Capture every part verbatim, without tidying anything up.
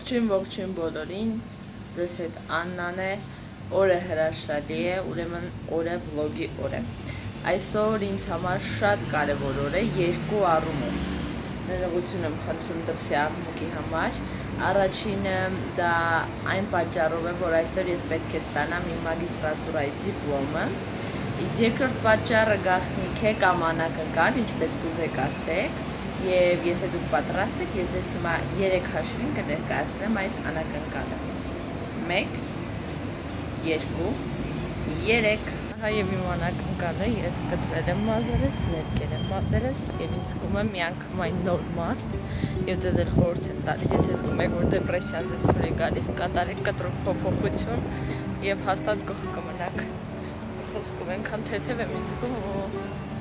Ողջույն, ողջույն բոլորին, ձեզ հետ Աննան է, օրը հրաշալի է, ուրեմն օրը վլոգի օր է։ Այսօր ինձ համար շատ կարևոր օր է երկու առումով։ Ներողություն եմ խնդրում դրսի աղմուկի համար։ Առաջինը դա այն պատճառով է, որ այսօր ես պետք է ստանամ իմ մագիստրատուրայի դիպլոմը։ Երկրորդ պատճառը գաղտնիք է կամ անակնկալ, ինչպես կուզեք ասեք։ Եվ եթե դուք պատրաստ եք, ես ձեզ հիմա երեք հաշվին կներկայացնեմ այդ անակնկալը։ մեկ, երկու, երեք։ Ահա եւ իմ անակնկալը ես կտրել եմ մազերս, ներկել եմ մատներս եւ ինձ զգում եմ միանգամայն նորմալ։ Եվ դες էլ խորհուրդ եմ տալիս, եթե զգում եք, որ դեպրեսիան ձեզ վրա է գալիս, կատարեք կտրող փոփոխություն եւ հաստատ գոհ կմնաք։ Խոսքում ենքան թեթև եմ ինձ զգում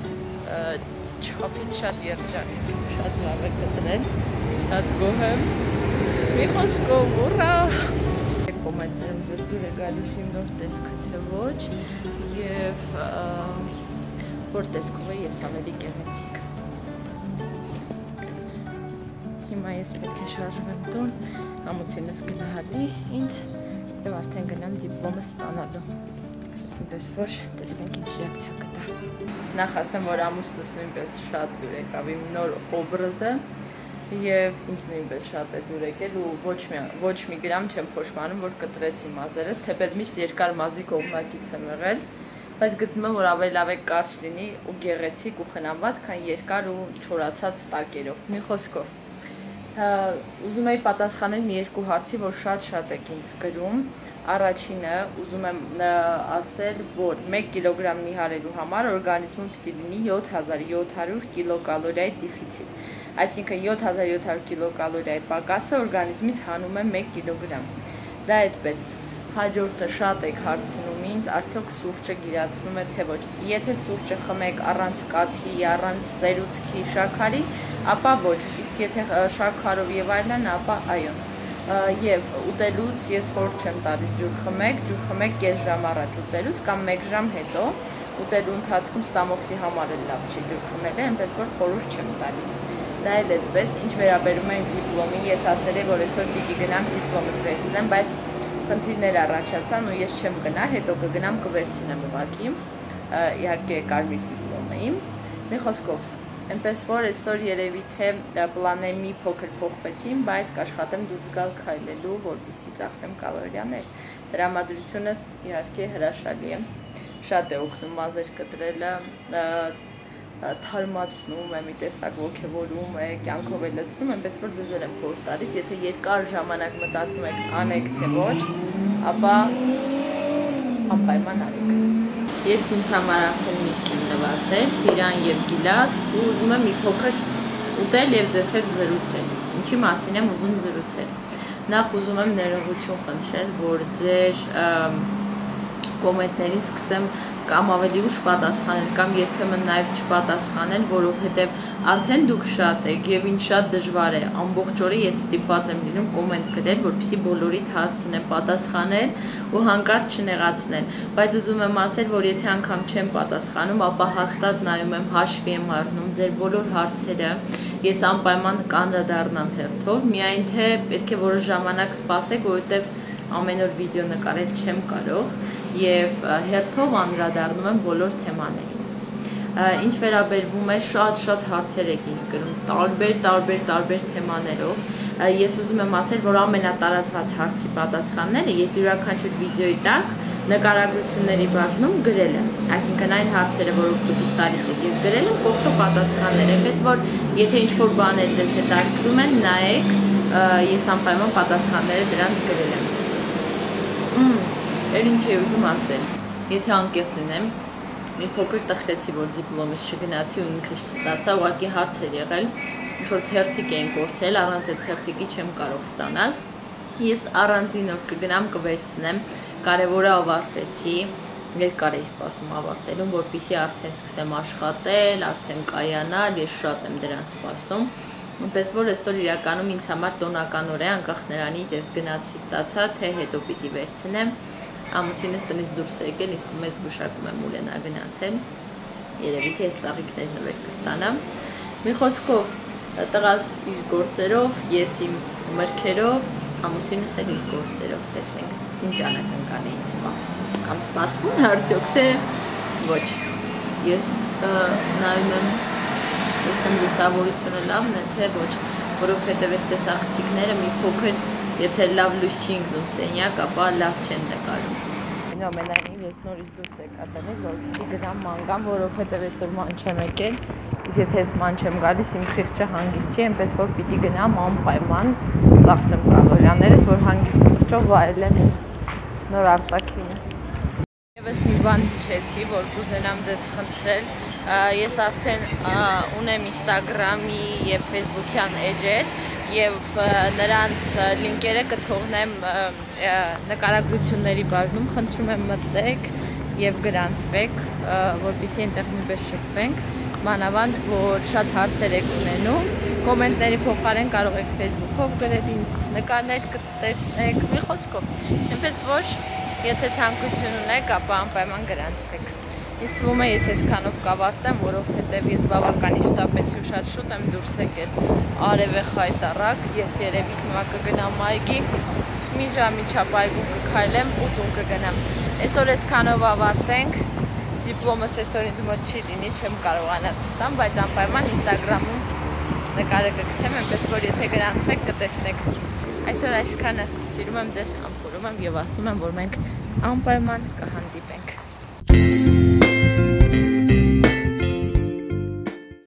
չափից շատ երջանիկ, շատ լավ է գտնել, շատ գոհ եմ, մի խոսքով, ուռա։ Կոմենտներում ձեզ դուր է գալիս իմ նոր տեսքը թե ոչ և որ տեսքով է ես ավելի գեղեցիկ։ Հիմա ես պետք է շարժվեմ տուն, ամուսինս գնահատի ինձ և արդեն գնամ դիպլոմը ստանալու։ Ինչպես որ տեսնենք ինչ ռեակցիա կտա։ Նախ ասեմ, որ ամուսնուս նույնպես շատ դուր եկավ իմ նոր օբրազը և ինձ նույնպես շատ է դուր եկել ու ոչ մի գրամ չեմ փոշմանում, որ կտրեցի մազերս, թեպետ միշտ երկար մազի կողմնակից եմ եղել, բայց գտնում եմ, որ ավելի լավ է կարճ լինի ու գեղեցիկ ու խնամված, քան երկար ու չորացած տակերով։ Մի խոսքով ուզում էի պատասխանել մի երկու հարցի, որ շատ-շատ եք ինձ գրում։ Առաջինը ուզում եմ ասել, որ մեկ կիլոգրամ նիհարելու համար օրգանիզմում պիտի լինի յոթ հազար յոթ հարյուր կիլոկալորիայի դեֆիցիտ։ Այսինքն յոթ հազար յոթ հարյուր կիլոկալորիայի պակասը օրգանիզմից հանում է մեկ կիլոգրամ։ Դա այդպես։ Հաջորդը շատ եք հարցնում ինձ, արդյոք սուրճը գիրացնում է թե ոչ։ Եթե սուրճը խմեք առանց կաթի, առանց սերուցքի, շաքարի, ապա ոչ, իսկ եթե շաքարով եւ այլն, ապա այո։ Եվ ուտելուց ես խորհուրդ չեմ տալիս ջուր խմեք, ջուր խմեք կես ժամ առաջ ուտելուց կամ մեկ ժամ հետո, ուտելու ընթացքում ստամոքսի համար էլ լավ չի ջուր խմելը, այնպես որ խորհուրդ չեմ տալիս։ Դա էլ այդպես, ինչ վերաբերում է դիպլոմի, ես ասել եմ, որ այսօր պիտի գնամ դիպլոմս վերցնեմ, բայց խնդիրներ առաջացան ու ես չեմ գնա, հետո կգնամ կվերցնեմ ուղղակի, իհարկե կարմիր դիպլոմը իմ։ Մի խոսքով, այնպես որ այսօր երևի թե պլաները մի փոքր փոխվեցին, բայց կաշխատեմ դուրս գալ քայլելու, որպեսզի ծախսեմ կալորիաներ։ Տրամադրությունս իհարկե հրաշալի է, շատ է օգնում մազեր կտրելը, թարմացնում է, մի տեսակ ոգևորում է, կյանքով է լցնում, այնպես որ ձեզ էլ եմ խորհուրդ տալիս, եթե երկար ժամանակ մտածում եք անեք թե ոչ, ապա անպայման արեք։ Ես ինձ համար արդեն միշտ եմ նվազել, ծիրան և գիլաս ու ուզում եմ մի փոքր ուտել և ձեզ հետ զրուցել։ Ինչի մասին եմ ուզում զրուցել։ Նախ ուզում եմ ներողություն խնդրել, որ ձեր կոմենտներին սկսեմ կամ ավելի ուշ պատասխանել, կամ երբեմն նաև չպատասխանել, որովհետև արդեն դուք շատ եք և ինչ շատ դժվար է, ամբողջ օրը ես ստիպված եմ լինում կոմենտ գրել, որպեսզի բոլորիդ հասցնեմ պատասխանել ու հանկարծ չնեղացնել, բայց ուզում եմ ասել, որ եթե անգամ չեմ պատասխանում, ապա հաստատ նայում եմ, հաշվի եմ առնում ձեր բոլոր հարցերը, ես անպայման կանդրադառնամ հերթով, միայն թե պետք է որոշ ժամանակ սպասեք, որովհետև ամեն օր վիդեո նկարել չեմ կարող և հերթով անդրադառնում եմ բոլոր թեմաներին։ Ինչ վերաբերվում է շատ-շատ հարցեր եք ինձ գրում, տարբեր, տարբեր, տարբեր թեմաներով, ես ուզում եմ ասել, որ ամենատարածված հարցի պատասխանները ես յուրաքանչյուր վիդեոյի տակ նկարագրությունների բաժնում գրել եմ, այսինքն այն հարցերը, որոնք դուք ինձ տալիս եք, ես գրել եմ կողքով պատասխաններ, այնպես որ եթե ինչ-որ բաներ ձեզ հետաքրքրում են, նայեք, ես անպայման պատասխանները դրանց գրել եմ։ Էր ինչ է ուզում ասել, եթե անկեղծ լինեմ, մի փոքր տխրեցի, որ դիպլոմից չգնացի ու ինքս չստացա, ուղղակի հարց էր եղել, ինչ-որ թերթիկ էին կորցրել, առանց այդ թերթիկի չեմ կարող ստանալ։ Ես առանձին օր կգնամ կվերցնեմ, կարևորը ավարտեցի, երկար էի սպասում ավարտելուն, որպեսզի արդեն սկսեմ աշխատել, արդեն կայանալ, ես շատ եմ դրան սպասում։ Այնպես որ այսօր իրականում ինձ համար տոնական օր է, անկախ նրանից ես գնացի ստացա, թե հետո պիտի վերցնեմ, ամուսինս տնից դուրս է եկել, ինձ թվում է զգուշակում եմ ուր է նա գնացել, երևի թե ես ծաղիկներ նվեր կստանամ։ Մի խոսքով տղաս իր գործերով, ես իմ մրգերով, ամուսինս էլ իր գործերով, տեսնենք ինչ անակնկալ է ինձ սպասվում, կամ սպասվում է արդյոք, թե ոչ։ Ես նայում եմ, տեսնեմ լուսավորությունը լավն է, թե ոչ, որովհետև այս տեսախցիկները մի փոքր, եթե լավ լույս չի ընկնում սենյակ, ապա լավ չեն նկարում։ Ամենայնիվ ես նորից դուրս եկա տնից, որպեսզի գնամ ման գամ, որովհետև այսօր ման չեմ եկել, իսկ եթե ես ման չեմ գալիս, իմ խիղճը հանգիստ չի, այնպես որ պիտի գնամ անպայման ծախսեմ կալորիաներս, որ հանգիստ խիղճով վայելեմ նոր արտաքինը։ Եվս մի բան հիշեցի, որ կուզենամ ձեզ խնդրել, ես արդեն ունեմ Instagram-ի և Facebook-յան էջեր, և նրանց լինկերը կթողնեմ նկարագրությունների բաժնում, խնդրում եմ մտեք և գրանցվեք, որպեսզի այնտեղ նույնպես շփվենք, մանավանդ, որ շատ հարցեր եք ունենում, կոմենտների փոխարեն կարող եք Facebook-ով գրել ինձ, նկարներ կտեսնեք, մի խոսքով, այնպես որ եթե ցանկություն ունեք, ապա անպայման գրանցվեք։ Ինձ թվում է ես այսքանով կավարտեմ, որովհետև ես բավականին շտապեցի ու շատ շուտ եմ դուրս եկել արև է խայտառակ, ես երևի հիմա կգնամ այգի, մի ժամի չափ այգում կքայլեմ ու տուն կգնամ։ Այսօր այսքանով ավարտենք, դիպլոմս այսօր ինձ մոտ չի լինի, չեմ կարողանա ստամ, բայց անպայման Instagram-ում նկարը կգցեմ, այնպես որ եթե գրանցվեք կտեսնեք։ Այսօր այսքանը, սիրում եմ ձեզ, համբուրում եմ և ասում եմ, որ մենք անպայման կհանդիպենք։